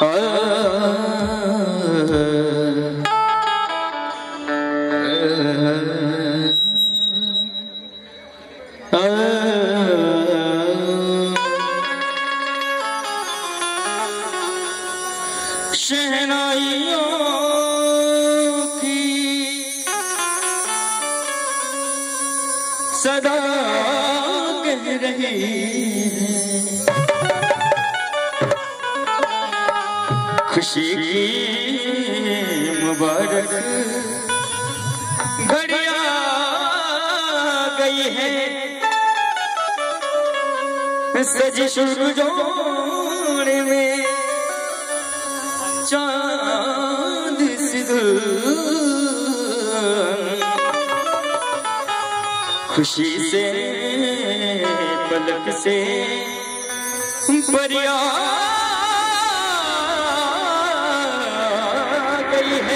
शहनाइयों की सदा कह रही खुशी की मुबारक घड़िया गई है सजी सूरजों में चांद खुशी से पलक से परिया गई है।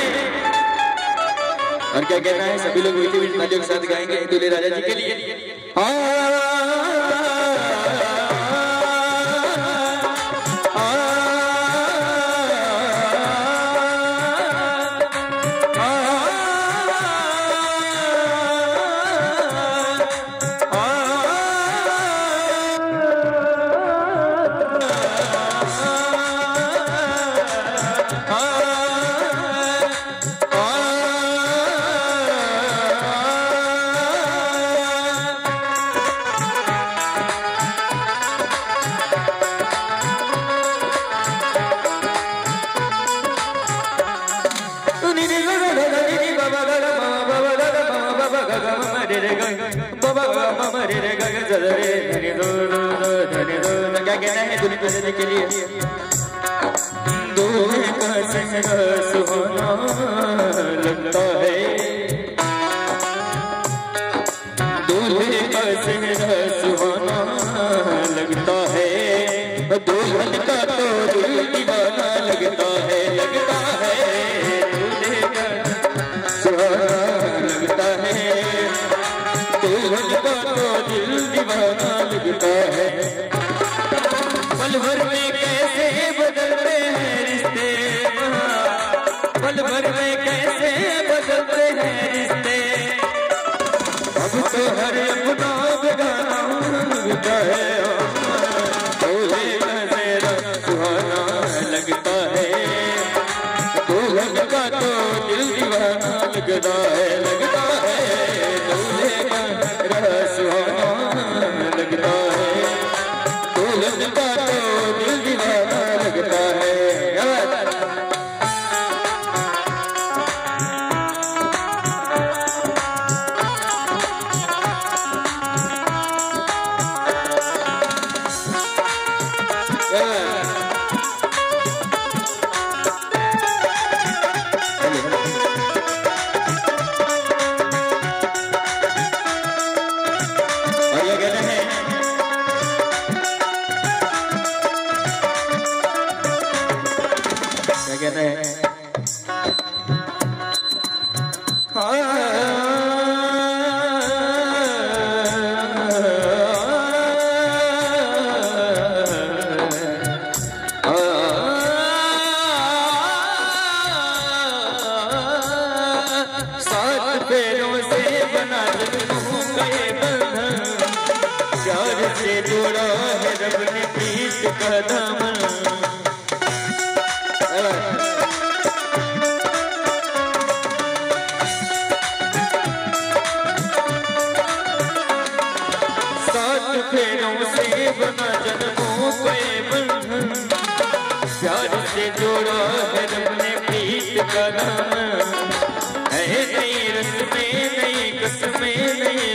और क्या कहना है सभी लोग मीठी मीठी तालियों के साथ गाएंगे दूल्हे राजा जी के लिए। क्या कहना है दूल्हे राजा के लिए। दूल्हे का चेहरा सुहाना लगता है, दूल्हे का चेहरा सुहाना लगता है, दुल्हन का तो दिल दीवाना लगता है, लगता है दूल्हे का सुहाना लगता है, दुल्हन का तो दिल दीवाना लगता है। पल भर में कैसे बदलते हैं रिश्ते, पल भर में कैसे बदलते हैं रिश्ते, अब तो हर अपना बेगाना लगता है, दूल्हे का चेहरा सुहाना लगता है, दुल्हन का तो दिल दीवाना लगता है, लगता है दूल्हे का चेहरा सुहाना लगता है, दुल्हन का तो दिल दीवाना लगता है। कहते हैं सात पैरों से बना गए बंधन, प्यार से जोड़ा है रब ने प्रीत का दामन। फेरों से बना जन्मों पे बंधन, प्यार से जोड़ा है रब ने प्रीत का दामन, है नई रस्में नई कसमें नई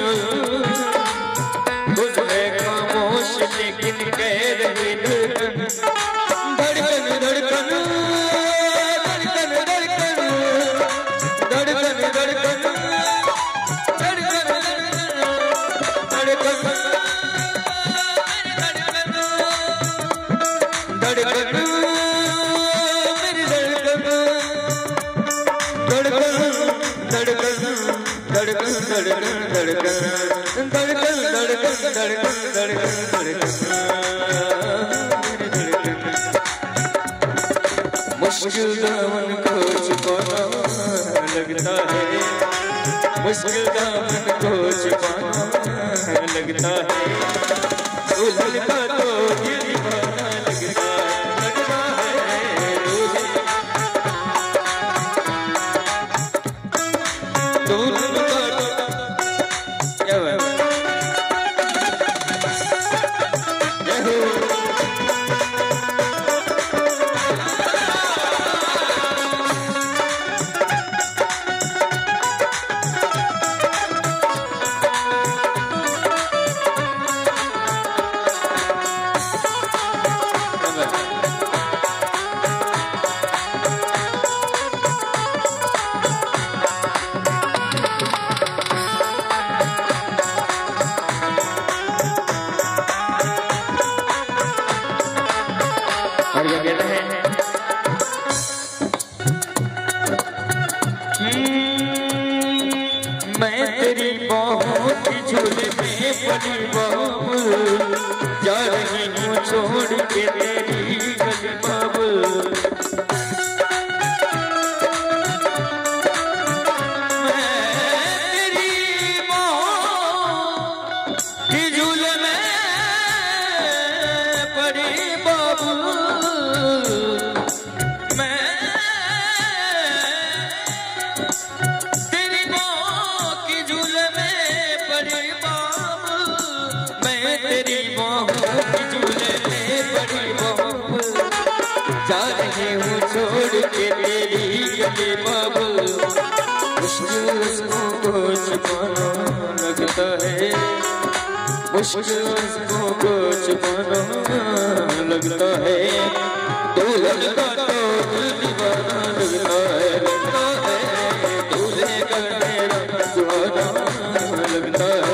खुद है खामोश लेकिन कह रही धड़कन, धड़कन धड़कन धड़कन धड़कन धड़कन धड़कन धड़कन धड़कन धड़कन मेरी धड़कन धड़कन धड़कन धड़कन धड़कन धड़कन धड़कन धड़कन धड़कन धड़कन धड़कन मुश्किल दामन को छुपाना लगता है, मुश्किल दामन को छुपाना लगता है, दुल्हन का तो दिल दीवाना लगता है, दुल्हन का तो क्या हुआ? मैं तेरी बाहों की झूले में पड़ी बाबू, जा रही हूँ छोड़ के तेरी गली बाबू। मैं तेरी बाहों की झूले में पड़ी बाबू, तेरी बाहों की झूले में पड़ी बाबू, जा रही हूँ छोड़ के तेरी गली बाबू। मुश्किल को छुपाना लगता है, मुश्किल को छुपाना लगता है, दुल्हन का तो दिल दीवाना लगता है, दूल्हे का तेरा सुहाना लगता है।